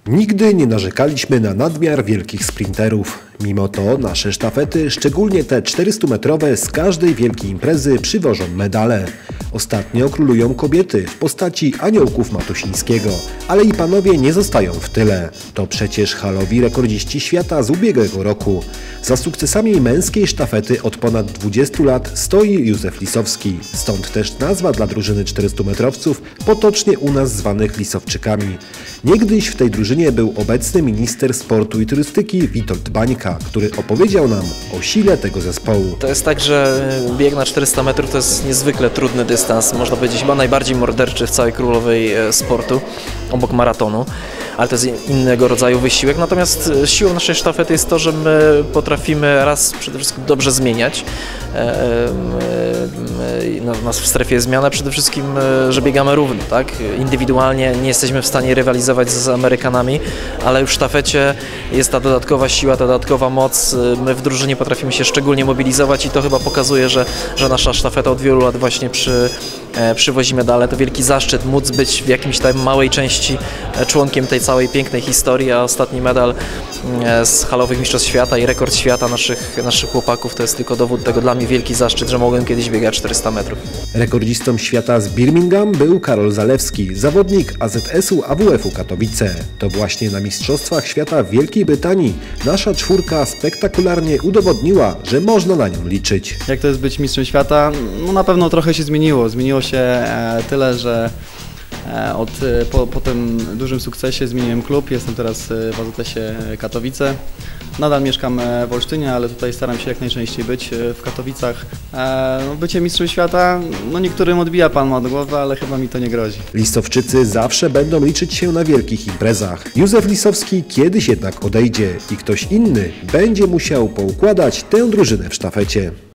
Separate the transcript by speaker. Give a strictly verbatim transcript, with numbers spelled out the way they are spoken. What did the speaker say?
Speaker 1: Nigdy nie narzekaliśmy na nadmiar wielkich sprinterów. Mimo to nasze sztafety, szczególnie te czterystumetrowe, z każdej wielkiej imprezy przywożą medale. Ostatnio królują kobiety w postaci aniołków Matusińskiego, ale i panowie nie zostają w tyle. To przecież halowi rekordziści świata z ubiegłego roku. Za sukcesami męskiej sztafety od ponad dwudziestu lat stoi Józef Lisowski. Stąd też nazwa dla drużyny czterystumetrowców, potocznie u nas zwanych Lisowczykami. Niegdyś w tej drużynie był obecny minister sportu i turystyki Witold Bańka, który opowiedział nam o sile tego zespołu.
Speaker 2: To jest tak, że bieg na czterysta metrów to jest niezwykle trudny dystans, można powiedzieć chyba najbardziej morderczy w całej królowej sportu, obok maratonu, ale to jest innego rodzaju wysiłek. Natomiast siłą naszej sztafety jest to, że my potrafimy raz przede wszystkim dobrze zmieniać nas w strefie zmian, a przede wszystkim, że biegamy równo, tak? Indywidualnie nie jesteśmy w stanie rywalizować z Amerykanami, ale w sztafecie jest ta dodatkowa siła, ta dodatkowa moc. My w drużynie potrafimy się szczególnie mobilizować i to chyba pokazuje, że, że nasza sztafeta od wielu lat właśnie przy, przywozi medale. To wielki zaszczyt móc być w jakimś tam małej części członkiem tej całej pięknej historii, a ostatni medal z halowych mistrzostw świata i rekord świata naszych, naszych chłopaków to jest tylko dowód tego. Dla mnie wielki zaszczyt, że mogłem kiedyś biegać czterysta metrów.
Speaker 1: Rekordzistą świata z Birmingham był Karol Zalewski, zawodnik A Z S-u A W F-u Katowice. To właśnie na Mistrzostwach Świata w Wielkiej Brytanii nasza czwórka spektakularnie udowodniła, że można na nią liczyć.
Speaker 3: Jak to jest być mistrzem świata? No na pewno trochę się zmieniło. Zmieniło się tyle, że Od, po, po tym dużym sukcesie zmieniłem klub, jestem teraz w A Z S-ie Katowice. Nadal mieszkam w Olsztynie, ale tutaj staram się jak najczęściej być w Katowicach. No, bycie mistrzem świata, no niektórym odbija palma od głowy, ale chyba mi to nie grozi.
Speaker 1: Lisowczycy zawsze będą liczyć się na wielkich imprezach. Józef Lisowski kiedyś jednak odejdzie i ktoś inny będzie musiał poukładać tę drużynę w sztafecie.